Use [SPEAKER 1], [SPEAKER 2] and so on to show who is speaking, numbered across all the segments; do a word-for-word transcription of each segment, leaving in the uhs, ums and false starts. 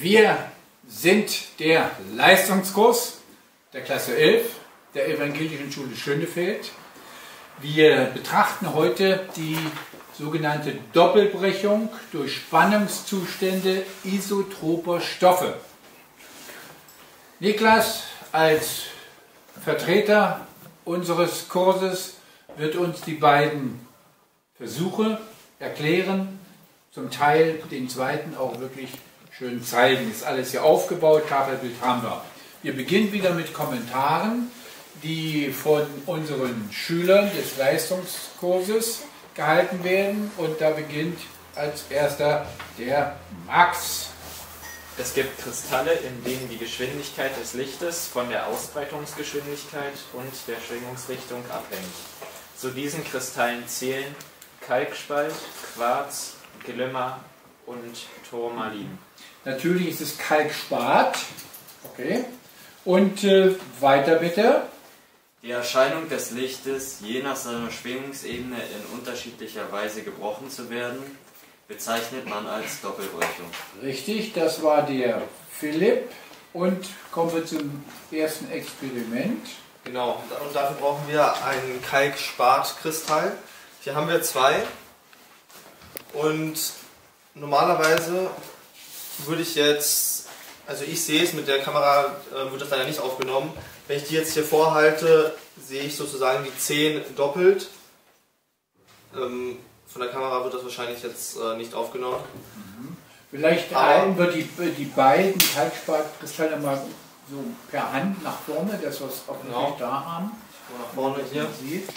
[SPEAKER 1] Wir sind der Leistungskurs der Klasse elf der Evangelischen Schule Schönefeld. Wir betrachten heute die sogenannte Doppelbrechung durch Spannungszustände isotroper Stoffe. Niklas als Vertreter unseres Kurses wird uns die beiden Versuche erklären, zum Teil den zweiten auch wirklich schön zeigen. Ist alles hier aufgebaut, Tafelbild haben wir. Wir beginnen wieder mit Kommentaren, die von unseren Schülern des Leistungskurses gehalten werden, und da beginnt als erster der Max.
[SPEAKER 2] Es gibt Kristalle, in denen die Geschwindigkeit des Lichtes von der Ausbreitungsgeschwindigkeit und der Schwingungsrichtung abhängt. Zu diesen Kristallen zählen Kalkspalt, Quarz, Glimmer und Turmalin.
[SPEAKER 1] Natürlich ist es Kalkspat. Okay. Und äh, weiter bitte.
[SPEAKER 3] Die Erscheinung des Lichtes, je nach seiner Schwingungsebene in unterschiedlicher Weise gebrochen zu werden, bezeichnet man als Doppelbrechung.
[SPEAKER 1] Richtig, das war der Philipp. Und kommen wir zum ersten Experiment.
[SPEAKER 4] Genau, und dafür brauchen wir einen Kalkspat-Kristall. Hier haben wir zwei. Und normalerweise würde ich jetzt, also ich sehe es, mit der Kamera äh, wird das leider nicht aufgenommen. Wenn ich die jetzt hier vorhalte, sehe ich sozusagen die zehn doppelt. Ähm, von der Kamera wird das wahrscheinlich jetzt äh, nicht aufgenommen.
[SPEAKER 1] Mhm. Vielleicht halten wir die, die beiden Kalkspat-Kristalle mal so per Hand nach vorne, dass wir es auch
[SPEAKER 4] genau
[SPEAKER 1] wirklich da haben.
[SPEAKER 4] Nach vorne hier.
[SPEAKER 1] Sieht.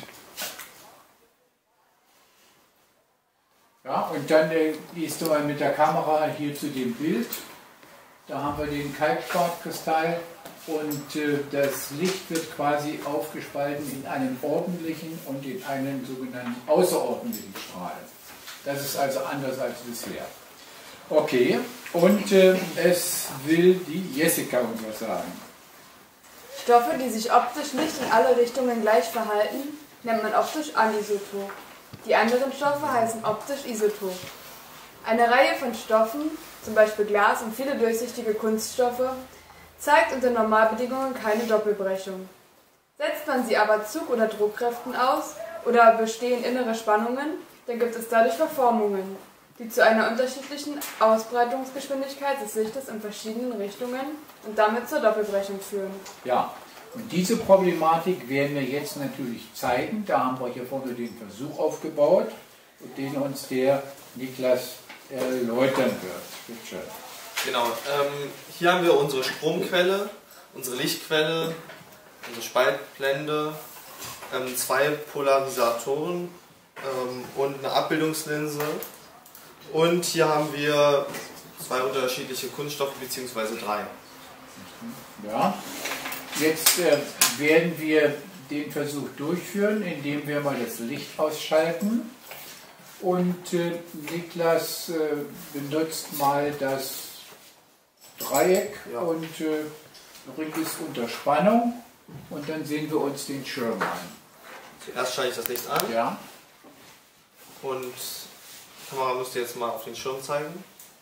[SPEAKER 1] Ja, und dann äh, gehst du mal mit der Kamera hier zu dem Bild. Da haben wir den Kalkspat-Kristall und äh, das Licht wird quasi aufgespalten in einen ordentlichen und in einen sogenannten außerordentlichen Strahl. Das ist also anders als bisher. Okay, und äh, es will die Jessica uns was sagen.
[SPEAKER 5] Stoffe, die sich optisch nicht in alle Richtungen gleich verhalten, nennt man optisch anisotop. Die anderen Stoffe heißen optisch isotop. Eine Reihe von Stoffen, zum Beispiel Glas und viele durchsichtige Kunststoffe, zeigt unter Normalbedingungen keine Doppelbrechung. Setzt man sie aber Zug- oder Druckkräften aus oder bestehen innere Spannungen, dann gibt es dadurch Verformungen, die zu einer unterschiedlichen Ausbreitungsgeschwindigkeit des Lichtes in verschiedenen Richtungen und damit zur Doppelbrechung führen.
[SPEAKER 1] Ja, und diese Problematik werden wir jetzt natürlich zeigen. Da haben wir hier vorne den Versuch aufgebaut, den uns der Niklas erläutern wird. Bitte schön.
[SPEAKER 4] Genau, ähm, hier haben wir unsere Stromquelle, unsere Lichtquelle, unsere Spaltblende, ähm, zwei Polarisatoren ähm, und eine Abbildungslinse. Und hier haben wir zwei unterschiedliche Kunststoffe, beziehungsweise drei.
[SPEAKER 1] Ja, jetzt äh, werden wir den Versuch durchführen, indem wir mal das Licht ausschalten. Und äh, Niklas äh, benutzt mal das Dreieck, ja, und äh, bringt es unter Spannung, und dann sehen wir uns den Schirm an.
[SPEAKER 4] Zuerst schalte ich das Licht an.
[SPEAKER 1] Ja.
[SPEAKER 4] Und die Kamera müsste jetzt mal auf den Schirm zeigen.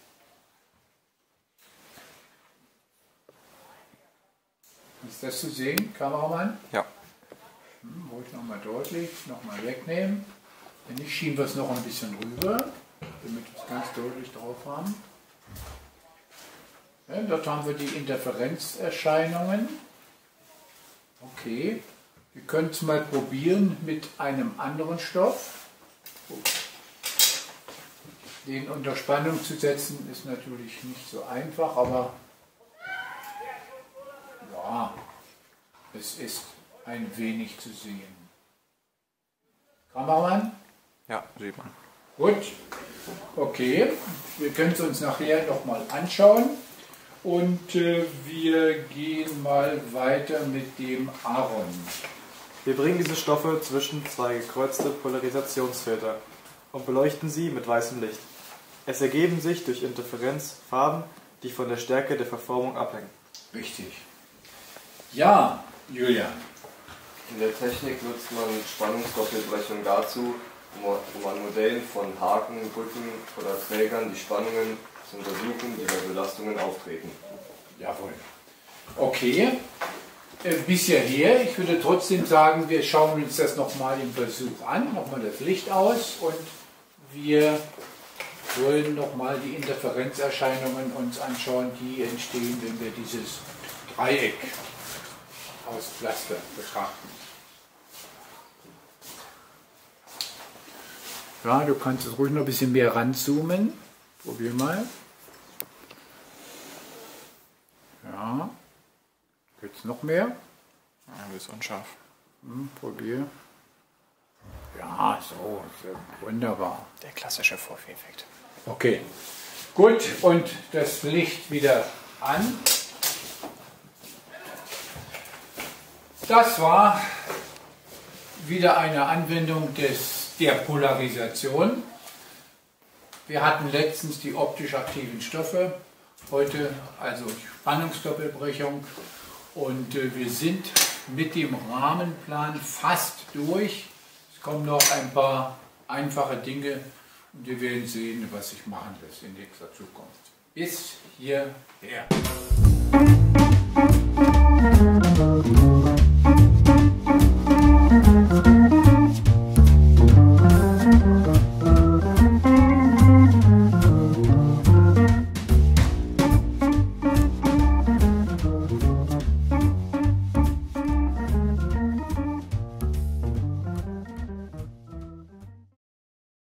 [SPEAKER 1] Ist das zu sehen, Kameramann?
[SPEAKER 6] Ja.
[SPEAKER 1] Hm, ruhig nochmal deutlich, nochmal wegnehmen. Wenn nicht, schieben wir es noch ein bisschen rüber, damit wir es ganz deutlich drauf haben. Ja, dort haben wir die Interferenzerscheinungen. Okay, wir können es mal probieren mit einem anderen Stoff. Den unter Spannung zu setzen ist natürlich nicht so einfach, aber ja, es ist ein wenig zu sehen. Kameramann?
[SPEAKER 6] Ja, sieht man.
[SPEAKER 1] Gut, okay, wir können es uns nachher nochmal anschauen, und äh, wir gehen mal weiter mit dem Aaron.
[SPEAKER 7] Wir bringen diese Stoffe zwischen zwei gekreuzte Polarisationsfilter und beleuchten sie mit weißem Licht. Es ergeben sich durch Interferenz Farben, die von der Stärke der Verformung abhängen.
[SPEAKER 1] Richtig. Ja, Julian.
[SPEAKER 8] In der Technik nutzt man Spannungsdoppelbrechung dazu, um an Modellen von Haken, Brücken oder Trägern die Spannungen zu untersuchen, wie bei Belastungen auftreten.
[SPEAKER 1] Jawohl. Okay. Äh, bis hierher. Ich würde trotzdem sagen, wir schauen uns das nochmal im Versuch an. Nochmal das Licht aus und wir wollen nochmal die Interferenzerscheinungen uns anschauen, die entstehen, wenn wir dieses Dreieck aus Pflaster betrachten. Ja, du kannst es ruhig noch ein bisschen mehr ranzoomen. Probier mal. Ja. Jetzt noch mehr.
[SPEAKER 7] Ja, das ist unscharf.
[SPEAKER 1] Hm, probier. Ja, so, so, wunderbar.
[SPEAKER 7] Der klassische Vorführeffekt.
[SPEAKER 1] Okay, gut, und das Licht wieder an. Das war wieder eine Anwendung des, der Polarisation. Wir hatten letztens die optisch aktiven Stoffe, heute also Spannungsdoppelbrechung, und äh, wir sind mit dem Rahmenplan fast durch. Es kommen noch ein paar einfache Dinge und wir werden sehen, was sich machen lässt in nächster Zukunft. Bis hierher.